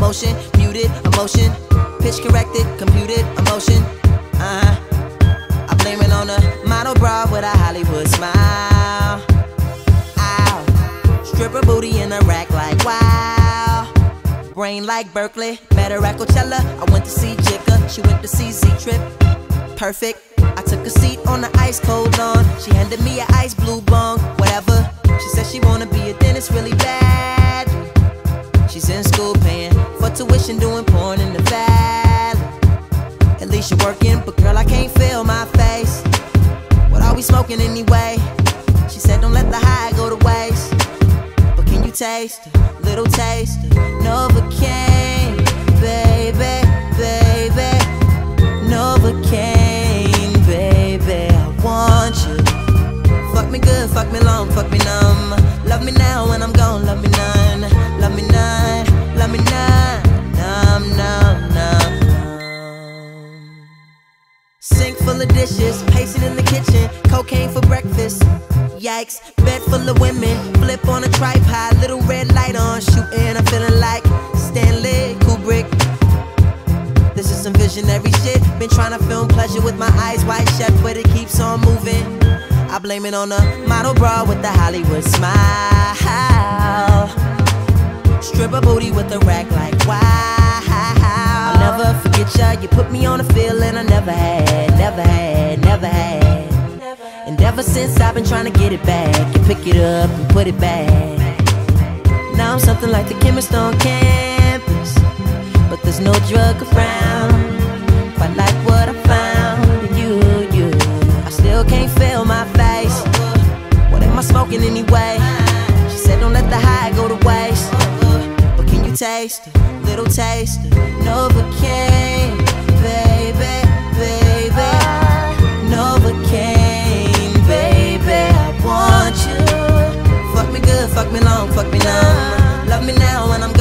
motion, muted, emotion, pitch corrected, computed, emotion. I blame it on a model bra with a Hollywood smile. Ow, stripper booty in a rack like wow. Brain like Berkeley, met her at Coachella. I went to see Jigga, she went to see Z-Trip. Perfect. I took a seat on the ice cold lawn. She handed me an ice blue bong, whatever. She said she wanna be a dentist really bad. She's in school paying for tuition, doing porn in the valley. At least you're working, but girl, I can't feel my face. What are we smoking anyway? She said don't let the high go to waste. But can you taste a little taste of Novocaine, baby, baby, Novocaine, baby, I want you. Fuck me good, fuck me long, fuck me numb. Love me now when I'm gone, love me none. Love me none, love me none. Numb, numb, numb, numb. Sink full of dishes, pacing in the kitchen. Cocaine for breakfast, yikes. Bed full of women, flip on a tripod. Little red light on, shooting, I'm feeling like Stanley Kubrick. This is some visionary shit. Been trying to film pleasure with my eyes wide shut, but it keeps on moving. I blame it on a model bra with the Hollywood smile. Stripper booty with a rack like wow. I'll never forget ya, you put me on a feeling I never had, never had, never had. And ever since I've been trying to get it back, and pick it up and put it back. Now I'm something like the chemist on campus, but there's no drug around. Quite like what I found in you. I still can't feel my face. What am I smoking anyway? She said don't let the high go to waste. But can you taste a little taste of Novocaine, baby, baby, Novocaine, baby, I want you. Fuck me good, fuck me long, fuck me numb. Love me now when I'm